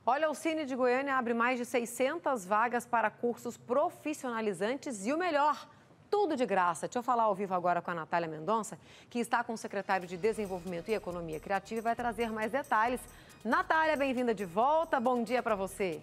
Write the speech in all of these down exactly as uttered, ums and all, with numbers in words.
Olha, o Cine de Goiânia abre mais de seiscentas vagas para cursos profissionalizantes e o melhor, tudo de graça. Deixa eu falar ao vivo agora com a Natália Mendonça, que está com o secretário de Desenvolvimento e Economia Criativa e vai trazer mais detalhes. Natália, bem-vinda de volta. Bom dia para você.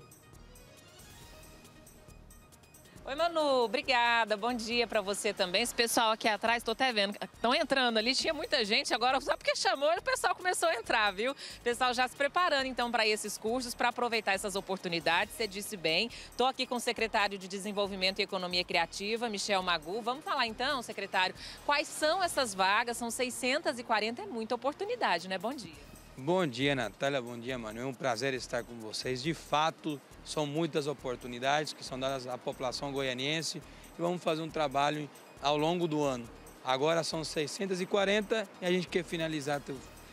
Oi, Manu, obrigada, bom dia para você também. Esse pessoal aqui atrás, estou até vendo, estão entrando ali, tinha muita gente, agora só porque chamou, o pessoal começou a entrar, viu? O pessoal já se preparando então para esses cursos, para aproveitar essas oportunidades, você disse bem. Estou aqui com o secretário de Desenvolvimento e Economia Criativa, Michel Magu. Vamos falar então, secretário, quais são essas vagas? São seiscentas e quarenta, é muita oportunidade, né? Bom dia. Bom dia, Natália. Bom dia, Manu. É um prazer estar com vocês. De fato, são muitas oportunidades que são dadas à população goianiense e vamos fazer um trabalho ao longo do ano. Agora são seiscentas e quarenta e a gente quer finalizar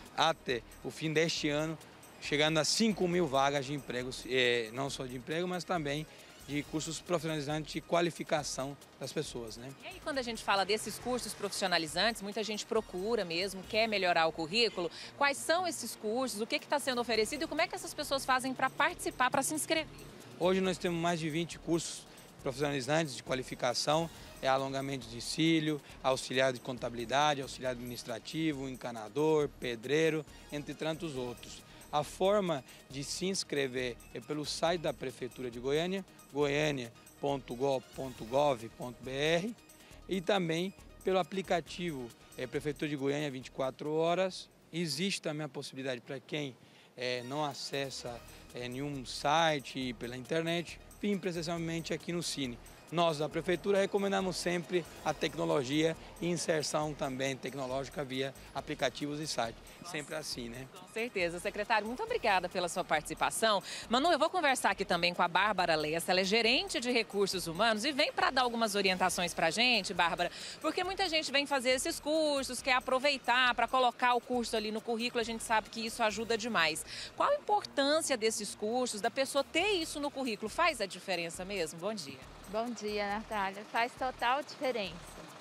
até o fim deste ano, chegando a cinco mil vagas de emprego, não só de emprego, mas também de cursos profissionalizantes de qualificação das pessoas, né? E aí, quando a gente fala desses cursos profissionalizantes, muita gente procura mesmo, quer melhorar o currículo. Quais são esses cursos? O que está sendo oferecido e como é que essas pessoas fazem para participar, para se inscrever? Hoje nós temos mais de vinte cursos profissionalizantes de qualificação, é alongamento de cílio, auxiliar de contabilidade, auxiliar administrativo, encanador, pedreiro, entre tantos outros. A forma de se inscrever é pelo site da Prefeitura de Goiânia, goiania ponto gov ponto gov ponto br, e também pelo aplicativo é, Prefeitura de Goiânia vinte e quatro horas. Existe também a possibilidade para quem é, não acessa é, nenhum site pela internet, vir presencialmente aqui no Cine. Nós, da Prefeitura, recomendamos sempre a tecnologia e inserção também tecnológica via aplicativos e sites. Nossa, sempre assim, né? Com certeza. Secretário, muito obrigada pela sua participação. Manu, eu vou conversar aqui também com a Bárbara Lessa, ela é gerente de recursos humanos e vem para dar algumas orientações para a gente, Bárbara, porque muita gente vem fazer esses cursos, quer aproveitar para colocar o curso ali no currículo, a gente sabe que isso ajuda demais. Qual a importância desses cursos, da pessoa ter isso no currículo? Faz a diferença mesmo? Bom dia. Bom dia, Natália. Faz total diferença.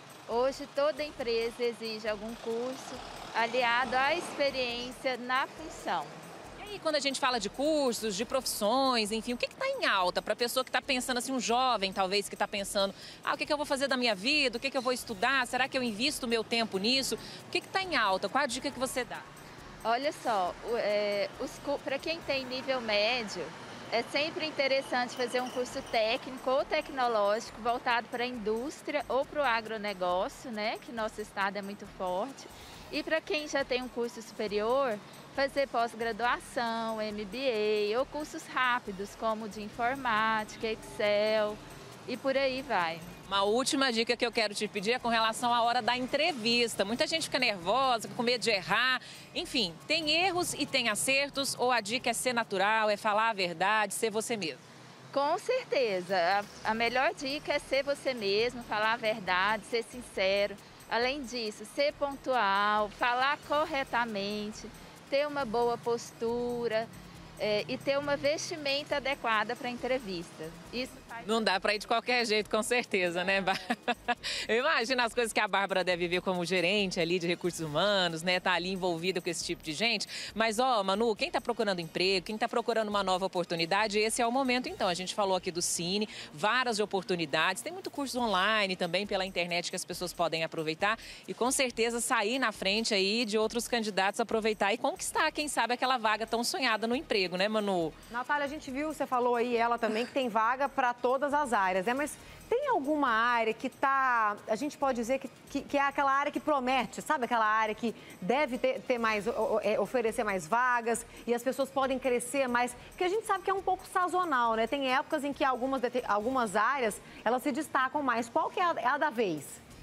Hoje toda empresa exige algum curso aliado à experiência na função. E aí, quando a gente fala de cursos, de profissões, enfim, o que está em alta para a pessoa que está pensando, assim, um jovem talvez que está pensando, ah, o que, que eu vou fazer da minha vida, o que, que eu vou estudar, será que eu invisto o meu tempo nisso? O que está em alta? Qual a dica que você dá? Olha só, é, para quem tem nível médio, é sempre interessante fazer um curso técnico ou tecnológico voltado para a indústria ou para o agronegócio, né, que nosso estado é muito forte. E para quem já tem um curso superior, fazer pós-graduação, M B A ou cursos rápidos como de informática, Excel e por aí vai. Uma última dica que eu quero te pedir é com relação à hora da entrevista. Muita gente fica nervosa, com medo de errar. Enfim, tem erros e tem acertos ou a dica é ser natural, é falar a verdade, ser você mesmo? Com certeza. A, a melhor dica é ser você mesmo, falar a verdade, ser sincero. Além disso, ser pontual, falar corretamente, ter uma boa postura, É, e ter uma vestimenta adequada para a entrevista. Isso faz... Não dá para ir de qualquer jeito, com certeza, né, Bárbara? Eu imagino as coisas que a Bárbara deve ver como gerente ali de recursos humanos, né? Tá ali envolvida com esse tipo de gente. Mas, ó, Manu, quem tá procurando emprego, quem tá procurando uma nova oportunidade, esse é o momento, então. A gente falou aqui do Cine, várias oportunidades. Tem muito curso online também pela internet que as pessoas podem aproveitar e, com certeza, sair na frente aí de outros candidatos, aproveitar e conquistar, quem sabe, aquela vaga tão sonhada no emprego. Né, Manu? Natália, a gente viu, você falou aí, ela também, que tem vaga para todas as áreas, né? Mas tem alguma área que tá, a gente pode dizer que, que, que é aquela área que promete, sabe? Aquela área que deve ter, ter mais, oferecer mais vagas e as pessoas podem crescer mais, porque a gente sabe que é um pouco sazonal, né? Tem épocas em que algumas, algumas áreas, elas se destacam mais. Qual que é a, é a da vez?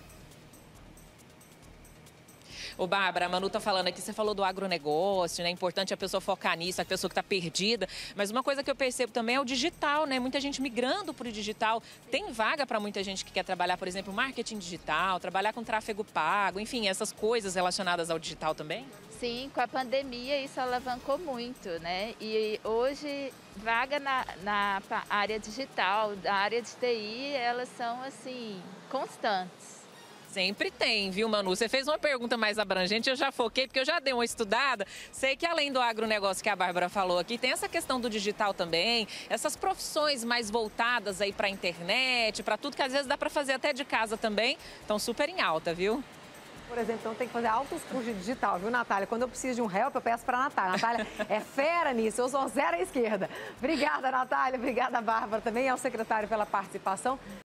Ô, Bárbara, a Manu tá falando aqui, você falou do agronegócio, né? É importante a pessoa focar nisso, a pessoa que está perdida. Mas uma coisa que eu percebo também é o digital, né? Muita gente migrando para o digital. Tem vaga para muita gente que quer trabalhar, por exemplo, marketing digital, trabalhar com tráfego pago, enfim, essas coisas relacionadas ao digital também? Sim, com a pandemia isso alavancou muito, né? E hoje, vaga na, na área digital, da área de T I, elas são, assim, constantes. Sempre tem, viu, Manu? Você fez uma pergunta mais abrangente, eu já foquei, porque eu já dei uma estudada. Sei que além do agronegócio que a Bárbara falou aqui, tem essa questão do digital também, essas profissões mais voltadas aí para a internet, para tudo que às vezes dá para fazer até de casa também, estão super em alta, viu? Por exemplo, então tem que fazer altos cursos de digital, viu, Natália? Quando eu preciso de um help, eu peço para a Natália. Natália é fera nisso, eu sou zero à esquerda. Obrigada, Natália. Obrigada, Bárbara, também ao secretário pela participação.